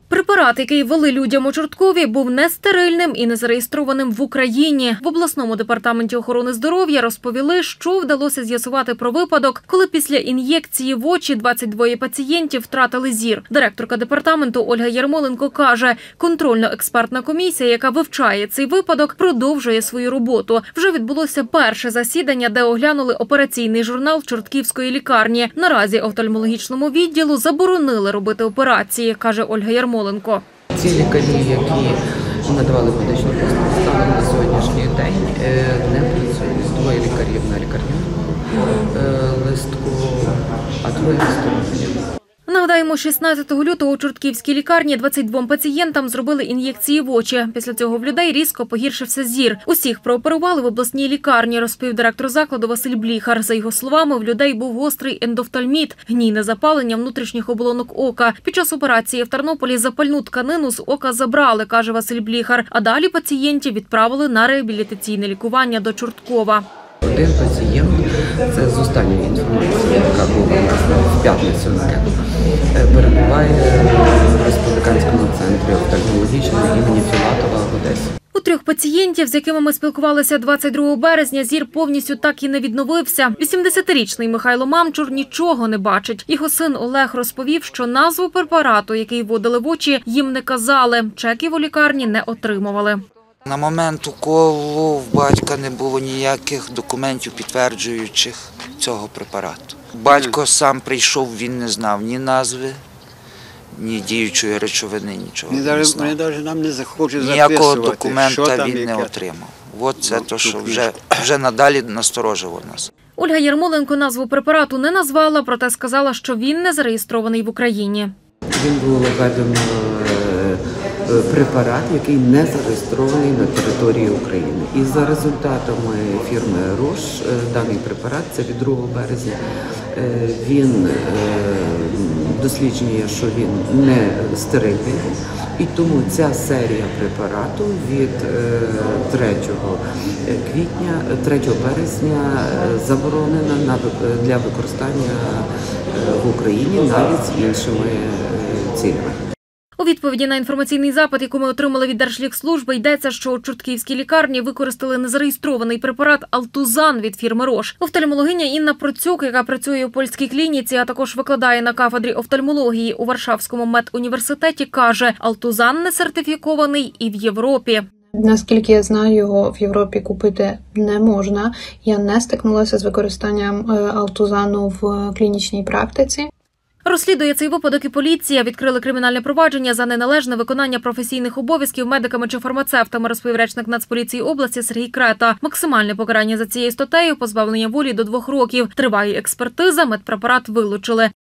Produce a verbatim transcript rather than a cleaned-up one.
Препарат, який ввели людям у Чорткові, був нестерильним і не зареєстрованим в Україні. В обласному департаменті охорони здоров'я розповіли, що вдалося з'ясувати про випадок, коли після ін'єкції в очі двадцять двоє пацієнтів втратили зір. Директорка департаменту Ольга Ярмоленко каже, контрольно-експертна комісія, яка вивчає цей випадок, продовжує свою роботу. Вже відбулося перше засідання, де оглянули операційний журнал Чортківської лікарні. Наразі офтальмологічному відділу заборонили робити операції, каже Ольга Ярмоленко. Ці лікарі, які надавали медичну послугу, станом на сьогоднішній день не працюють. Двоє лікарів на лікарняному листку, а троє на здоров'я. Нагадаємо, шістнадцятого лютого у Чортківській лікарні двадцять двом пацієнтам зробили ін'єкції в очі. Після цього в людей різко погіршився зір. Усіх прооперували в обласній лікарні, розповів директор закладу Василь Бліхар. За його словами, в людей був гострий ендофтальміт – гнійне запалення внутрішніх оболонок ока. Під час операції в Тернополі запальну тканину з ока забрали, каже Василь Бліхар. А далі пацієнтів відправили на реабілітаційне лікування до Чорткова. Один пацієнт, це з останньої інформації, яка була в п'ятницю, перебуває в республіканському центрі офтальмологічного імені Філатова в Одесі. У трьох пацієнтів, з якими ми спілкувалися двадцять другого березня, зір повністю так і не відновився. вісімдесятирічний Михайло Мамчур нічого не бачить. Його син Олег розповів, що назву препарату, який вводили в очі, їм не казали. Чеків у лікарні не отримували. На момент уколу в батька не було ніяких документів, підтверджуючих цього препарату. Батько сам прийшов, він не знав ні назви, ні діючої речовини, нічого не знав. Ніякого документа він не отримав. От це те, що вже, вже надалі насторожило нас. Ольга Ярмоленко назву препарату не назвала, проте сказала, що він не зареєстрований в Україні. Він був введено препарат, який не зареєстрований на території України. І за результатами фірми «Рош» даний препарат, це від другого березня, він досліджує, що він не стерильний. І тому ця серія препарату від третього квітня, третього березня заборонена для використання в Україні навіть з іншими цілями. У відповіді на інформаційний запит, який ми отримали від Держлікслужби, йдеться, що у Чортківській лікарні використали незареєстрований препарат «Алтузан» від фірми «Рош». Офтальмологиня Інна Процюк, яка працює у польській клініці, а також викладає на кафедрі офтальмології у Варшавському медуніверситеті, каже, «Алтузан» не сертифікований і в Європі. Наскільки я знаю, його в Європі купити не можна. Я не стикнулася з використанням «Алтузану» в клінічній практиці. Розслідує цей випадок і поліція. Відкрили кримінальне провадження за неналежне виконання професійних обов'язків медиками чи фармацевтами, розповів речник Нацполіції області Сергій Крета. Максимальне покарання за цією статтею – позбавлення волі до двох років. Триває експертиза, медпрепарат вилучили.